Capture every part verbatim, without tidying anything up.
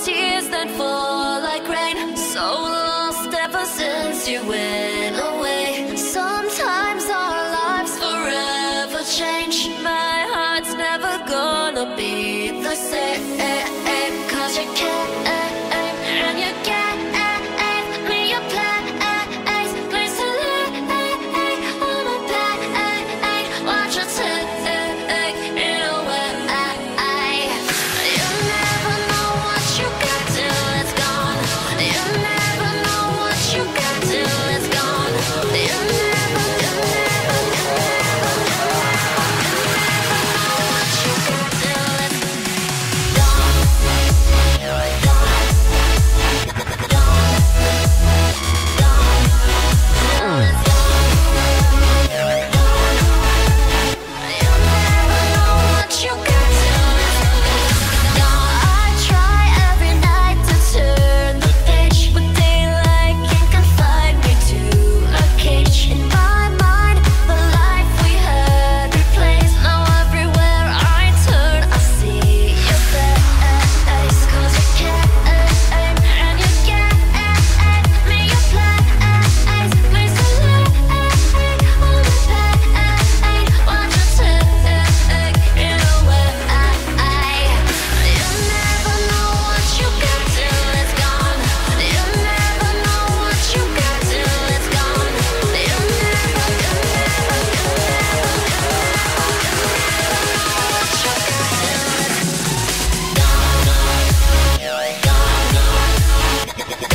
tears then fall like rain. So lost ever since you went away. Sometimes our lives forever change. My heart's never gonna be the same. Cause you can't, and you can't me your place. Place to lay on my back. Watch you take it away. You never know what you got till it's gone. You never know what you got till it's gone. You never, you never, you never, you never know what you got till it's gone. Gone, gone, gone, till it's gone. You never know what you got till it's gone. I try every night to turn the page, but daylight can confine me to a cage. In my mind, the life we had replaced. Now everywhere I turn, I see your face. Cause you can't, and you can't me your place. Place to lay on the back. Watch you take it away. You never know what you got till it's gone. You never know what you got till it's gone. You never, you never, you never, you never know what you got till it's gone. Gone, gone, gone,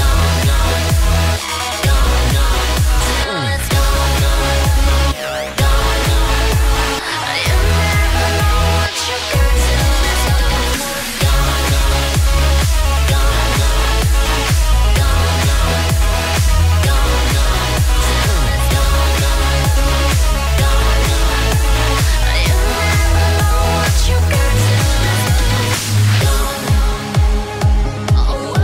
till it's gone. Gone, you never know what you got till it's gone. Gone, gone, gone, gone, till it's gone. Gone, you never know what you got till it's gone. Oh, oh,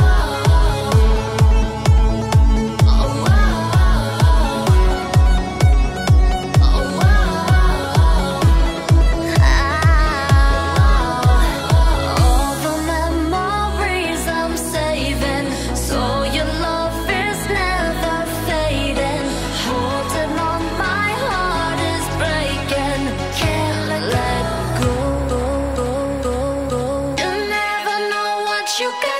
all the memories I'm saving, so your love is never fading. Holding on, my heart is breaking. Can't let go. You never know what you got